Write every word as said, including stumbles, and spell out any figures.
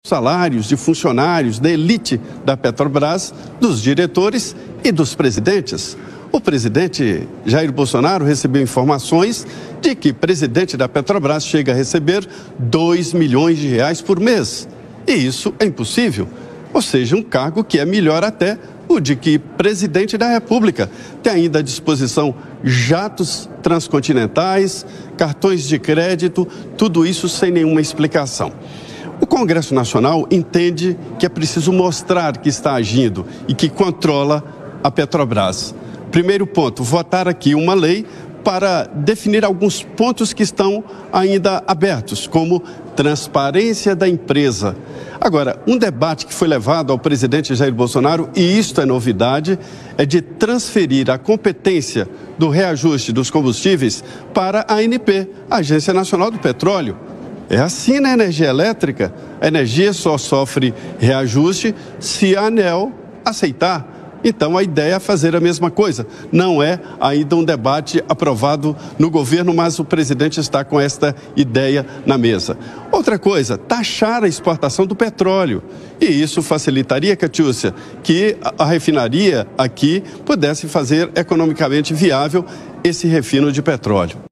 salários de funcionários da elite da Petrobras, dos diretores e dos presidentes. O presidente Jair Bolsonaro recebeu informações de que o presidente da Petrobras chega a receber dois milhões de reais por mês. E isso é impossível. Ou seja, um cargo que é melhor até o de que presidente da República tem ainda à disposição jatos transcontinentais, cartões de crédito, tudo isso sem nenhuma explicação. O Congresso Nacional entende que é preciso mostrar que está agindo e que controla a Petrobras. Primeiro ponto, votar aqui uma lei para definir alguns pontos que estão ainda abertos, como transparência da empresa. Agora, um debate que foi levado ao presidente Jair Bolsonaro, e isto é novidade, é de transferir a competência do reajuste dos combustíveis para a ANP, a Agência Nacional do Petróleo. É assim na energia elétrica, a energia só sofre reajuste se a ANEEL aceitar. Então, a ideia é fazer a mesma coisa. Não é ainda um debate aprovado no governo, mas o presidente está com esta ideia na mesa. Outra coisa, taxar a exportação do petróleo. E isso facilitaria, Catiúcia, que a refinaria aqui pudesse fazer economicamente viável esse refino de petróleo.